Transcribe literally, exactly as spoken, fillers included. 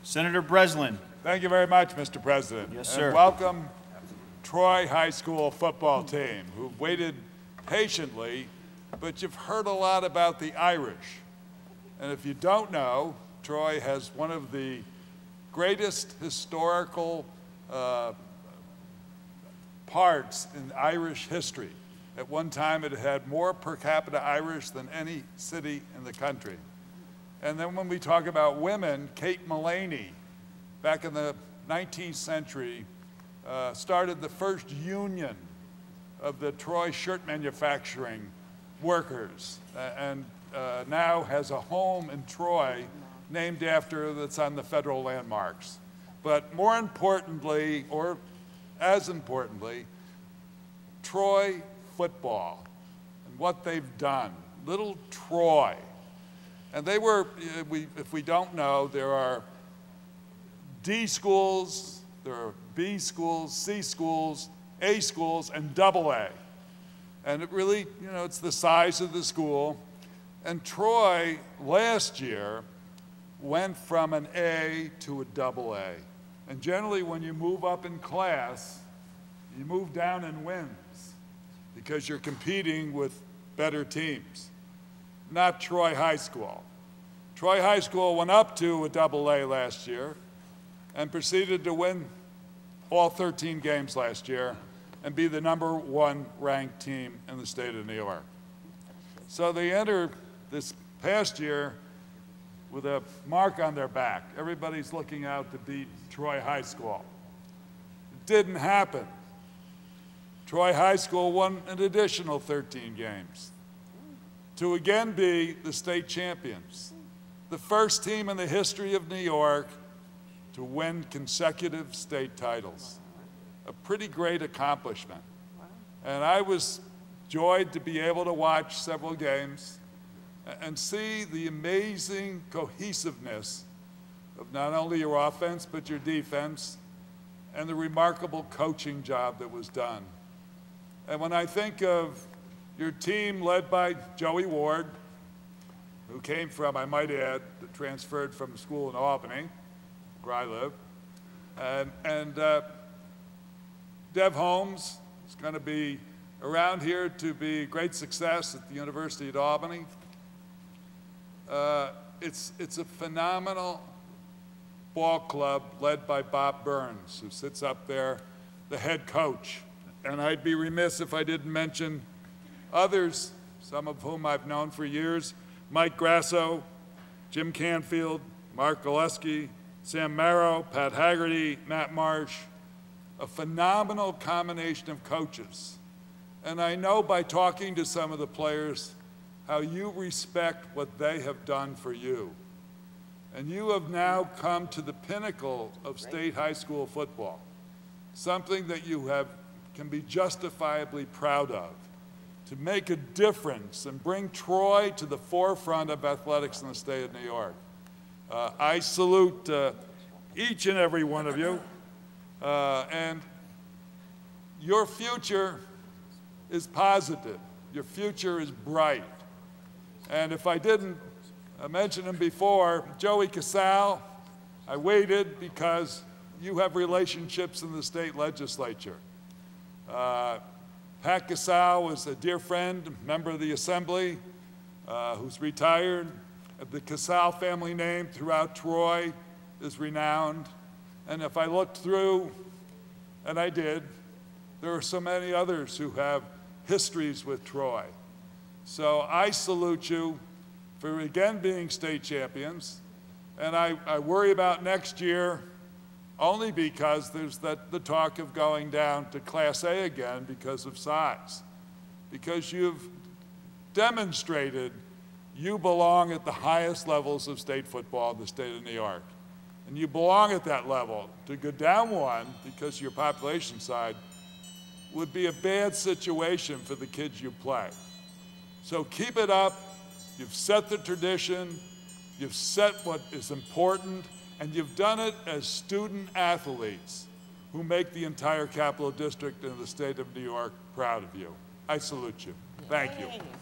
Senator Breslin. Thank you very much, Mister President. Yes, sir. And welcome Troy High School football team, who've waited patiently, but you've heard a lot about the Irish. And if you don't know, Troy has one of the greatest historical uh, parts in Irish history. At one time, it had more per capita Irish than any city in the country. And then when we talk about women, Kate Mullaney, back in the nineteenth century, uh, started the first union of the Troy shirt manufacturing workers, uh, and uh, now has a home in Troy named after her that's on the federal landmarks. But more importantly, or as importantly, Troy football and what they've done. Little Troy. And they were, we, if we don't know, there are D schools, there are B schools, C schools, A schools, and double A. And it really, you know, it's the size of the school. And Troy, last year, went from an A to a double A. And generally, when you move up in class, you move down in wins because you're competing with better teams. Not Troy High School. Troy High School went up to a double A last year and proceeded to win all thirteen games last year and be the number one ranked team in the state of New York. So they enter this past year with a mark on their back. Everybody's looking out to beat Troy High School. It didn't happen. Troy High School won an additional thirteen games to again be the state champions, the first team in the history of New York to win consecutive state titles. A pretty great accomplishment. And I was joyed to be able to watch several games and see the amazing cohesiveness of not only your offense, but your defense, and the remarkable coaching job that was done. And when I think of your team led by Joey Ward, who came from, I might add, transferred from a school in Albany, where I live, and, and uh, Dev Holmes is going to be around here to be a great success at the University of Albany. Uh, it's, it's a phenomenal ball club led by Bob Burns, who sits up there, the head coach. And I'd be remiss if I didn't mention others, some of whom I've known for years: Mike Grasso, Jim Canfield, Mark Gillespie, Sam Marrow, Pat Haggerty, Matt Marsh, a phenomenal combination of coaches. And I know by talking to some of the players how you respect what they have done for you. And you have now come to the pinnacle of state high school football, something that you have can be justifiably proud of, to make a difference and bring Troy to the forefront of athletics in the state of New York. Uh, I salute uh, each and every one of you, uh, and your future is positive. Your future is bright. And if I didn't uh, mention him before, Joey Casal, I waited because you have relationships in the state legislature. Uh, Pat Casal was a dear friend, member of the Assembly, uh, who's retired. The Casal family name throughout Troy is renowned. And if I looked through, and I did, there are so many others who have histories with Troy. So I salute you for again being state champions. And I, I worry about next year only because there's that, the talk of going down to Class A again because of size. Because you've demonstrated you belong at the highest levels of state football in the state of New York. And you belong at that level. To go down one because of your population side would be a bad situation for the kids you play. So keep it up. You've set the tradition. You've set what is important. And you've done it as student athletes who make the entire Capital District and the state of New York proud of you. I salute you. Thank you.